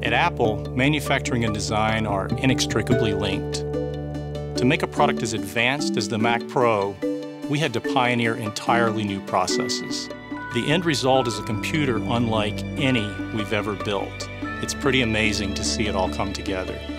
At Apple, manufacturing and design are inextricably linked. To make a product as advanced as the Mac Pro, we had to pioneer entirely new processes. The end result is a computer unlike any we've ever built. It's pretty amazing to see it all come together.